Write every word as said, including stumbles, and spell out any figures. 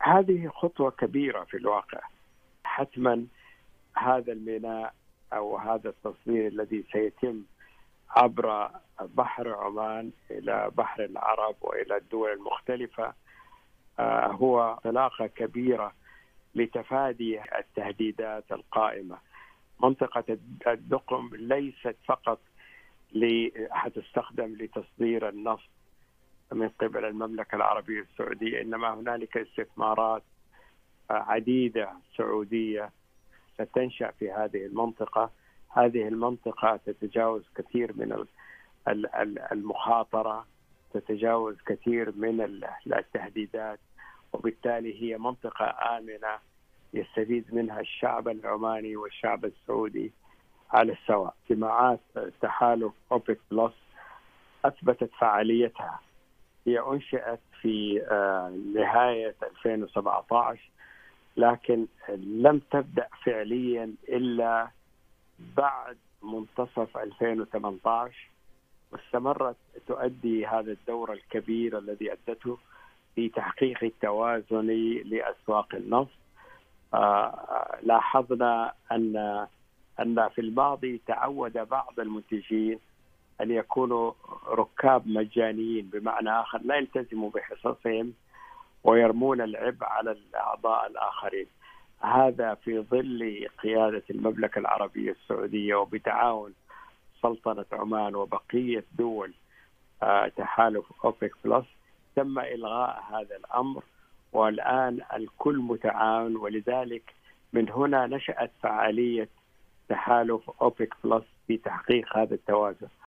هذه خطوة كبيرة في الواقع. حتما هذا الميناء أو هذا التصدير الذي سيتم عبر بحر عمان إلى بحر العرب وإلى الدول المختلفة هو انطلاقة كبيرة لتفادي التهديدات القائمة. منطقة الدقم ليست فقط حتستخدم لتصدير النفط من قبل المملكة العربية السعودية، إنما هنالك استثمارات عديدة سعودية ستنشأ في هذه المنطقة. هذه المنطقة تتجاوز كثير من المخاطرة، تتجاوز كثير من التهديدات، وبالتالي هي منطقة آمنة يستفيد منها الشعب العماني والشعب السعودي على السواء. اجتماعات تحالف أوبك بلس أثبتت فعاليتها. هي أنشئت في نهاية ألفين وسبعة عشر، لكن لم تبدأ فعليا إلا بعد منتصف ألفين وثمانية عشر، واستمرت تؤدي هذا الدور الكبير الذي أدته في تحقيق التوازن لأسواق النفط. آه لاحظنا أن أن في الماضي تعود بعض المنتجين أن يكونوا ركاب مجانيين، بمعنى آخر لا يلتزموا بحصصهم ويرمون العبء على الأعضاء الآخرين. هذا في ظل قيادة المملكة العربية السعودية وبتعاون سلطنة عمان وبقية دول آه تحالف أوبك بلس تم إلغاء هذا الأمر، والآن الكل متعاون، ولذلك من هنا نشأت فعالية تحالف أوبك بلس في تحقيق هذا التوازن.